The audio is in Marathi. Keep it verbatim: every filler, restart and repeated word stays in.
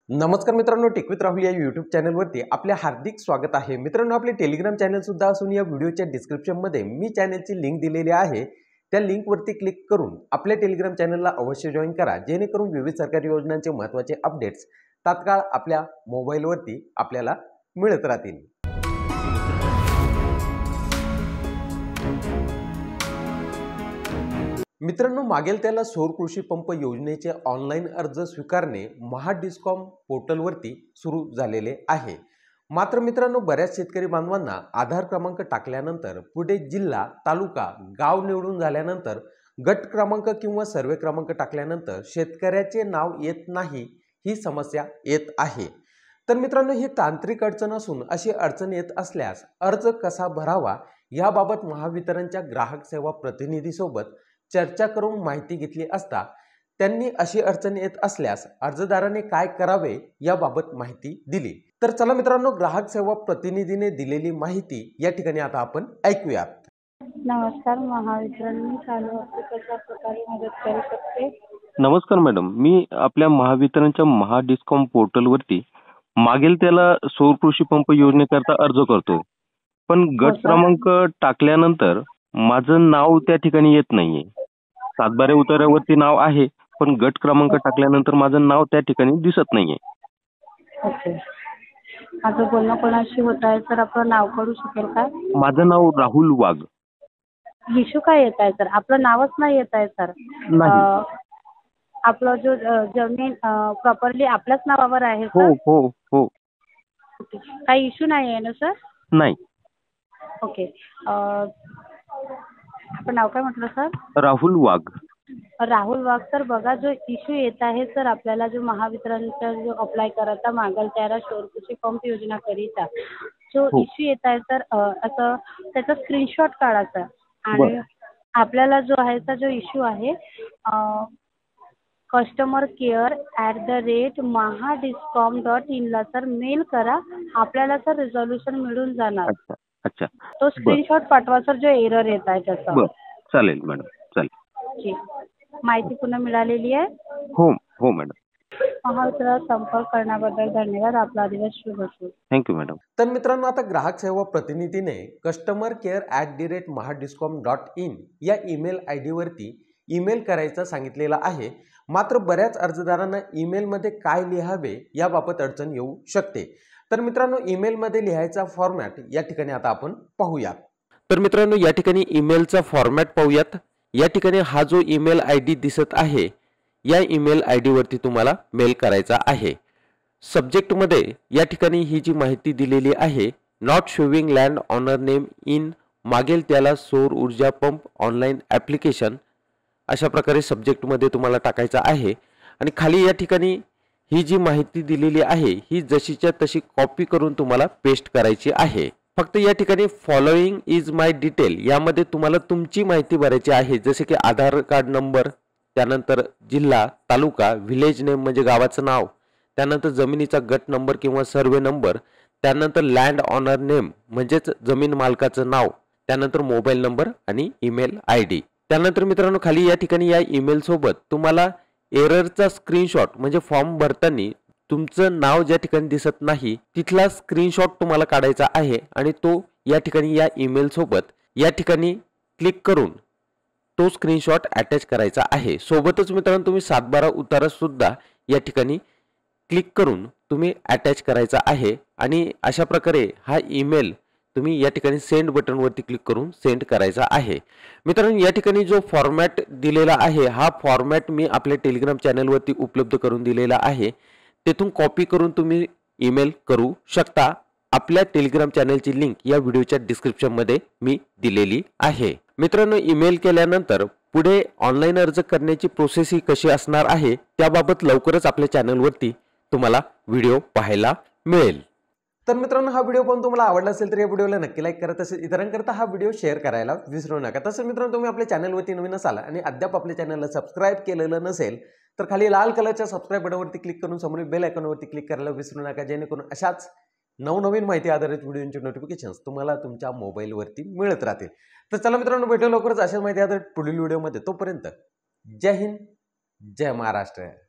नमस्कार मित्रांनो, टेक विथ राहुल या यूट्यूब चॅनलवरती आपले हार्दिक स्वागत आहे। मित्रांनो, आपले टेलिग्राम चॅनल सुद्धा असून या व्हिडिओच्या डिस्क्रिप्शनमध्ये मी चॅनलची लिंक दिलेली आहे। त्या लिंकवरती क्लिक करून आपल्या टेलिग्राम चॅनलला अवश्य जॉइन करा, जेणेकरून विविध सरकारी योजनांचे महत्त्वाचे अपडेट्स तात्काळ आपल्या मोबाईलवरती आपल्याला मिळत राहतील। मित्रांनो, मागेल त्याला सौर कृषी पंप योजनेचे ऑनलाईन अर्ज स्वीकारणे महाडिस्कॉम पोर्टलवरती सुरू झालेले आहे। मात्र मित्रांनो, बऱ्याच शेतकरी बांधवांना आधार क्रमांक टाकल्यानंतर पुढे जिल्हा, तालुका, गाव निवडून झाल्यानंतर गट क्रमांक किंवा सर्वे क्रमांक टाकल्यानंतर शेतकऱ्याचे नाव येत नाही, ही समस्या येत आहे। तर मित्रांनो, ही तांत्रिक अडचण असून अशी अडचण येत असल्यास अर्ज कसा भरावा याबाबत महावितरणच्या ग्राहक सेवा प्रतिनिधीसोबत चर्चा करून माहिती घेतली असता त्यांनी अशी अडचण येत असल्यास अर्जदाराने काय करावे याबाबत माहिती दिली। तर चला मित्रांनो, ग्राहक सेवा प्रतिनिधीने दिलेली माहिती या ठिकाणी आता आपण ऐकूयात। नमस्कार, महावितरण चालू आहे, कशा प्रकारे मदत करू शकते? नमस्कार मॅडम, मी आपल्या महावितरणच्या महाडिस्कॉम पोर्टलवरती मागेल त्याला सौर कृषी पंप योजनेकरता अर्ज करतो, पण गट क्रमांक टाकल्यानंतर माझं नाव त्या ठिकाणी येत नाहीये। सातबारे उतार्यावरती नाव आहे, पण गट क्रमांक टाकल्यानंतर माझं नाव त्या ठिकाणी दिसत नाहीये। ओके, माझं बोलणं कोणाशी होत आहे सर? आपलं नाव कळू शकेल का? माझं नाव राहुल वाघ। इशू काय येत आहे सर? आपलं नावच नाही येत आहे सर। आपलं जो जमीन प्रॉपरली आपल्याच नावावर आहे हो हो हो। काही इशू नाही आहे ना सर? नाही। ओके, आपलं नाव काय म्हटलं सर? राहुल वाघ। राहुल वाघ सर, बघा जो इश्यू येत आहे सर, आपल्याला जो महावितरणचा जो अप्लाय करायचा मागेल त्याला सौर कृषी पंप योजना करीता जो इश्यू येत आहे सर, असं त्याचा स्क्रीनशॉट काढायचा आणि आपल्याला जो आहे तो जो इश्यू आहे customer care at the rate Mahadiscom dot in ला सर मेल करा, आपल्याला सर रिझोल्युशन मिळून जाणार। अच्छा, तो स्क्रीनशॉट पाठवा सर, जो एरर येत आहे त्याचा। बरं, चालेल मॅडम, चालेल। ठीक, माहिती पुन्हा मिळालेली आहे? हो हो मॅडम। महावितरण संपर्क करण्याबद्दल धन्यवाद। आपला दिवस शुभ असो। Thank you madam. तर मित्रांनो, आता ग्राहक सेवा प्रतिनिधीने customer care at the rate Mahadiscom dot in या ईमेल आय डीवरती ईमेल करायचं सांगितलेलं आहे। मात्र बऱ्याच अर्जदारांना ईमेलमध्ये काय लिहावे याबाबत अडचण येऊ शकते। तर मित्रांनो, ईमेलमध्ये लिहायचा फॉर्मॅट या ठिकाणी आता आपण पाहूयात। तर मित्रांनो, या ठिकाणी ईमेलचा फॉर्मॅट पाहूयात। या ठिकाणी हा जो ईमेल आय डी दिसत आहे, या ईमेल आय डीवरती तुम्हाला मेल करायचा आहे। सब्जेक्टमध्ये या ठिकाणी ही जी माहिती दिलेली आहे, not showing land owner name in मागेल त्याला सौर ऊर्जा पंप ऑनलाईन ॲप्लिकेशन, अशा प्रकारे सब्जेक्टमध्ये तुम्हाला टाकायचा आहे। आणि खाली या ठिकाणी ही जी माहिती दिलेली आहे ही जशीच्या तशी कॉपी करून तुम्हाला पेस्ट करायची आहे। फक्त या ठिकाणी फॉलोइंग इज माय डिटेल यामध्ये तुम्हाला तुमची माहिती भरायची आहे, जसे की आधार कार्ड नंबर, त्यानंतर जिल्हा, तालुका, व्हिलेज नेम म्हणजे गावाचं नाव, त्यानंतर जमिनीचा गट नंबर किंवा सर्वे नंबर, त्यानंतर लँड ऑनर नेम म्हणजेच जमीन मालकाचं नाव, त्यानंतर मोबाईल नंबर आणि ईमेल आय डी। त्यानंतर मित्रांनो, खाली या ठिकाणी या ईमेल सोबत तुम्हाला एररचा स्क्रीनशॉट म्हणजे फॉर्म भरताना तुमचं नाव ज्या ठिकाणी दिसत नाही तिथला स्क्रीनशॉट तुम्हाला काढायचा आहे आणि तो या ठिकाणी या ईमेल सोबत या ठिकाणी क्लिक करून तो स्क्रीनशॉट अटॅच करायचा आहे। सोबतच मित्रांनो, तुम्ही सातबारा उतारा सुद्धा या ठिकाणी क्लिक करून तुम्ही अटॅच करायचा आहे आणि अशा प्रकारे हा ईमेल तुम्ही या ठिकाणी सेंड बटनवरती क्लिक करून सेंड करायचा आहे। मित्रांनो, या ठिकाणी जो फॉर्मॅट दिलेला आहे हा फॉर्मॅट मी आपल्या टेलिग्राम चॅनलवरती उपलब्ध करून दिलेला आहे, तेथून कॉपी करून तुम्ही ईमेल करू शकता। आपल्या टेलिग्राम चॅनलची लिंक या व्हिडिओच्या डिस्क्रिप्शनमध्ये मी दिलेली आहे। मित्रांनो, ईमेल केल्यानंतर पुढे ऑनलाईन अर्ज करण्याची प्रोसेस ही कशी असणार आहे त्याबाबत लवकरच आपल्या चॅनलवरती तुम्हाला व्हिडिओ पाहायला मिळेल। तर मित्रांनो, हा व्हिडिओ पण तुम्हाला आवडला असेल तर या व्हिडिओला नक्की लाईक करा, तसेच इतरांकरता हा व्हिडिओ शेअर करायला विसरू नका। तसंच मित्रांनो, तुम्ही आपल्या चॅनलवरती नवीन असाल आणि अद्याप आपल्या चॅनलला सबस्क्राईब केलेलं नसेल तर खाली लाल कलरच्या सबस्क्राईब बटनवरती क्लिक करून समोरील बेल आयकॉनवरती क्लिक करायला विसरू नका, जेणेकरून अशाच नवनवीन माहिती आधारित व्हिडिओचे नोटिफिकेशन्स तुम्हाला तुमच्या मोबाईलवरती मिळत राहतील। तर चला मित्रांनो, भेटू लवकरच अशाच माहिती आधारित पुढील व्हिडिओमध्ये। तोपर्यंत जय हिंद, जय महाराष्ट्र।